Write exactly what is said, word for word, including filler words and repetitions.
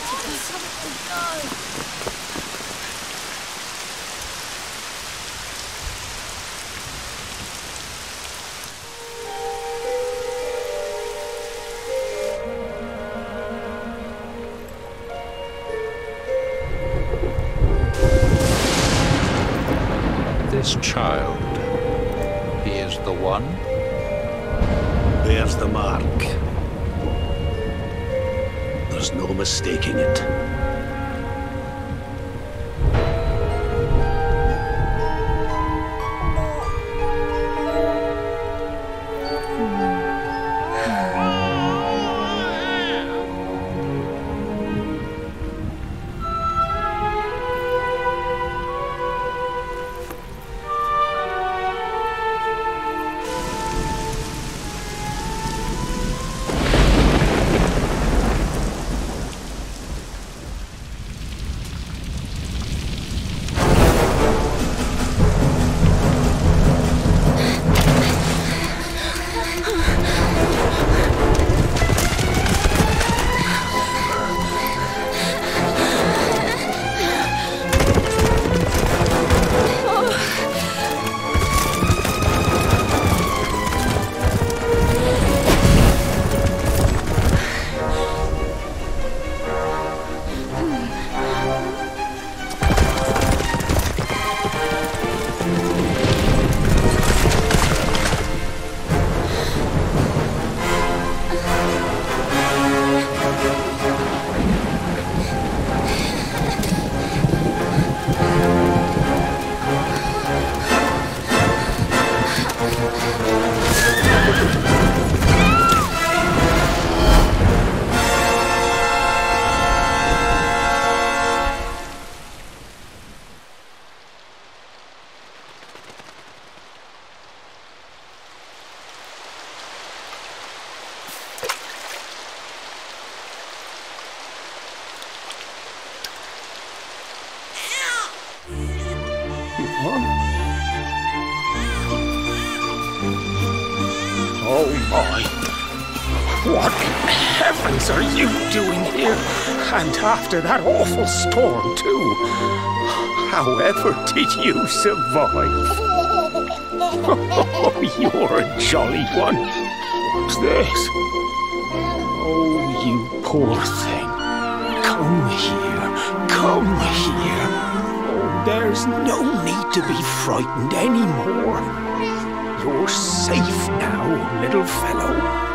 This child, he is the one? There's the mark. There's no mistaking it. Oh my! What in heavens are you doing here? And after that awful storm, too. However did you survive? Oh, you're a jolly one. What's this? Oh, you poor thing. Come here. Come here. Oh, there's no need to be frightened anymore. You're safe now, little fellow.